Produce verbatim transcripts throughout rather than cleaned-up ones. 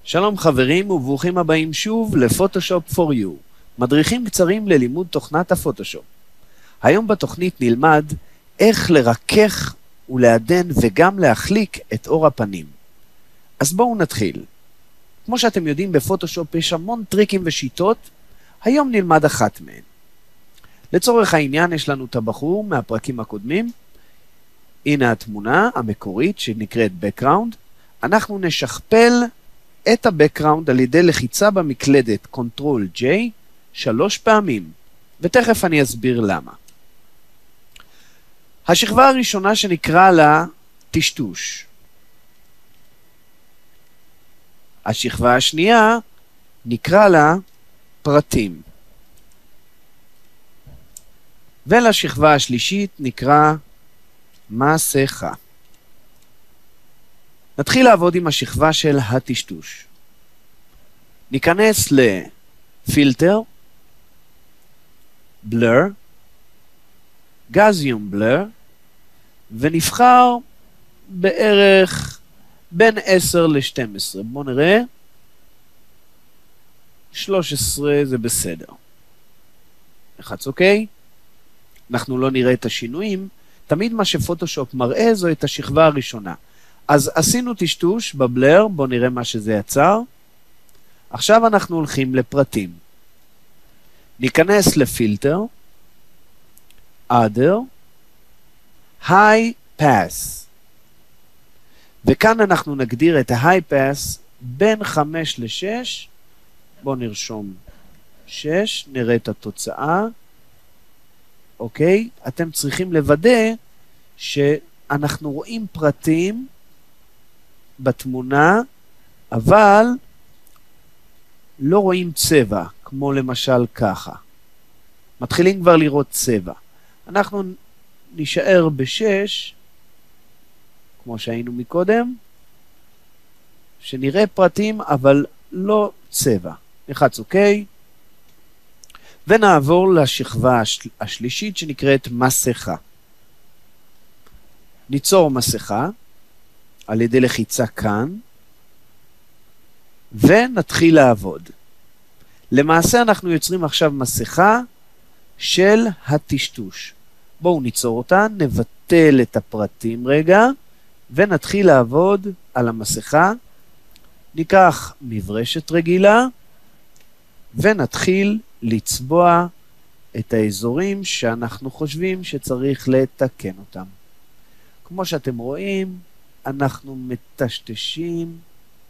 שלום חברים וברוכים הבאים שוב לפוטושופ פור יו, מדריכים קצרים ללימוד תוכנת הפוטושופ. היום בתוכנית נלמד איך לרכך ולעדן וגם להחליק את אור הפנים. אז בואו נתחיל. כמו שאתם יודעים, בפוטושופ יש המון טריקים ושיטות, היום נלמד אחת מהן. לצורך העניין יש לנו את הבחור מהפרקים הקודמים, הנה התמונה המקורית שנקראת background, אנחנו נשכפל את ה-background על ידי לחיצה במקלדת קונטרול ג'יי שלוש פעמים, ותכף אני אסביר למה. השכבה הראשונה שנקרא לה טשטוש. השכבה השנייה נקרא לה פרטים. ולשכבה השלישית נקרא מסכה. נתחיל לעבוד עם השכבה של הטשטוש. ניכנס לפילטר, בלר, גזיום בלר, ונבחר בערך בין עשר ל-שתים עשרה. בואו נראה. שלוש עשרה זה בסדר. לחץ אוקיי. אנחנו לא נראה את השינויים. תמיד מה שפוטושופ מראה זו את השכבה הראשונה. אז עשינו טשטוש בבלר, בואו נראה מה שזה יצר. עכשיו אנחנו הולכים לפרטים. ניכנס לפילטר, other, high pass. וכאן אנחנו נגדיר את ה-high pass בין חמש ל-שש. בואו נרשום שש, נראה את התוצאה. אוקיי, אתם צריכים לוודא שאנחנו רואים פרטים בתמונה, אבל לא רואים צבע, כמו למשל ככה. מתחילים כבר לראות צבע. אנחנו נשאר בשש, כמו שהיינו מקודם, שנראה פרטים, אבל לא צבע. לחץ אוקיי. ונעבור לשכבה השל... השלישית שנקראת מסכה. ניצור מסכה על ידי לחיצה כאן, ונתחיל לעבוד. למעשה אנחנו יוצרים עכשיו מסכה של הטשטוש. בואו ניצור אותה, נבטל את הפרטים רגע, ונתחיל לעבוד על המסכה. ניקח מברשת רגילה, ונתחיל לצבוע את האזורים שאנחנו חושבים שצריך לתקן אותם. כמו שאתם רואים, אנחנו מטשטשים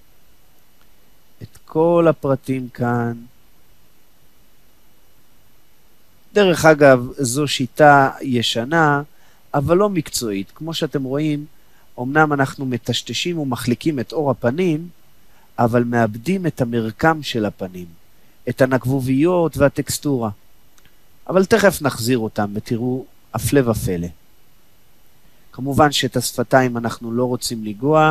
את כל הפרטים כאן. דרך אגב, זו שיטה ישנה, אבל לא מקצועית. כמו שאתם רואים, אמנם אנחנו מטשטשים ומחליקים את אור הפנים, אבל מאבדים את המרקם של הפנים, את הנקבוביות והטקסטורה. אבל תכף נחזיר אותם ותראו הפלא ופלא. כמובן שאת השפתיים אנחנו לא רוצים לגוע,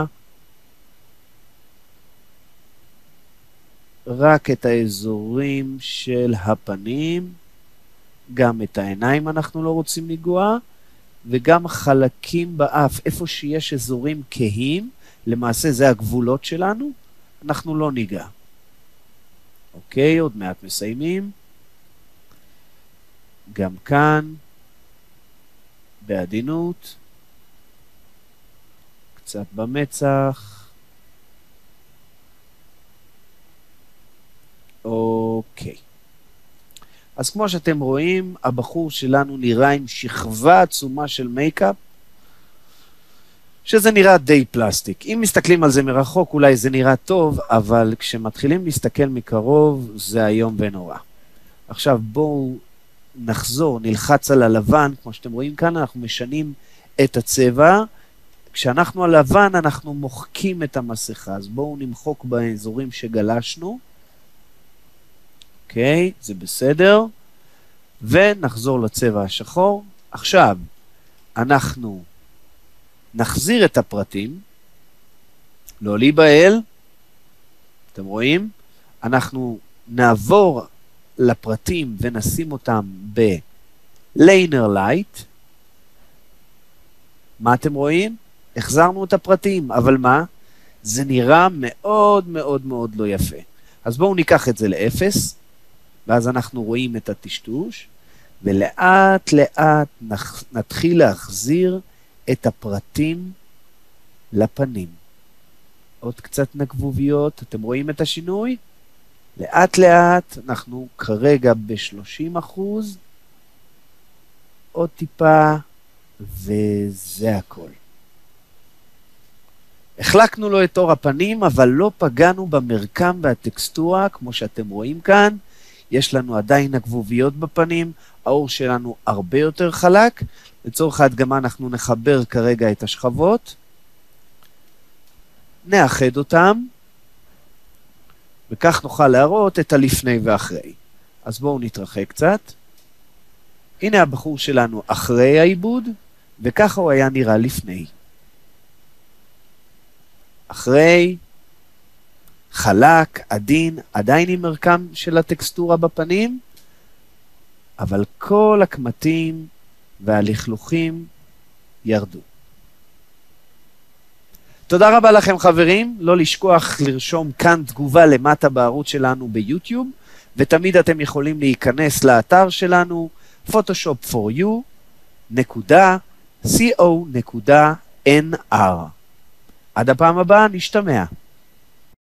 רק את האזורים של הפנים, גם את העיניים אנחנו לא רוצים לגוע, וגם חלקים באף, איפה שיש אזורים כהים, למעשה זה הגבולות שלנו, אנחנו לא ניגע. אוקיי, עוד מעט מסיימים. גם כאן, בעדינות, קצת במצח. אוקיי. אז כמו שאתם רואים, הבחור שלנו נראה עם שכבה עצומה של מייקאפ, שזה נראה די פלסטיק. אם מסתכלים על זה מרחוק, אולי זה נראה טוב, אבל כשמתחילים להסתכל מקרוב, זה איום ונורא. עכשיו בואו נחזור, נלחץ על הלבן, כמו שאתם רואים כאן, אנחנו משנים את הצבע. כשאנחנו על לבן, אנחנו מוחקים את המסכה. אז בואו נמחוק באזורים שגלשנו. אוקיי, זה בסדר. ונחזור לצבע השחור. עכשיו, אנחנו נחזיר את הפרטים, לא להיבהל, אתם רואים? אנחנו נעבור לפרטים ונשים אותם ב-Laner Light. מה אתם רואים? החזרנו את הפרטים, אבל מה? זה נראה מאוד מאוד מאוד לא יפה. אז בואו ניקח את זה לאפס, ואז אנחנו רואים את הטשטוש, ולאט לאט נתחיל להחזיר את הפרטים לפנים. עוד קצת נקבוביות, אתם רואים את השינוי? לאט לאט, אנחנו כרגע ב-שלושים אחוז, עוד טיפה, וזה הכל. החלקנו לו את אור הפנים, אבל לא פגענו במרקם והטקסטורה, כמו שאתם רואים כאן. יש לנו עדיין הגבוביות בפנים, האור שלנו הרבה יותר חלק. לצורך ההדגמה אנחנו נחבר כרגע את השכבות, נאחד אותם, וכך נוכל להראות את הלפני ואחרי. אז בואו נתרחק קצת. הנה הבחור שלנו אחרי העיבוד, וככה הוא היה נראה לפני. אחרי, חלק, עדין, עדיין עם מרקם של הטקסטורה בפנים, אבל כל הקמטים והלכלוכים ירדו. תודה רבה לכם חברים, לא לשכוח לרשום כאן תגובה למטה בערוץ שלנו ביוטיוב, ותמיד אתם יכולים להיכנס לאתר שלנו פוטושופ פור יו נקודה קו נקודה אן אר. עד הפעם הבאה, נשתמע.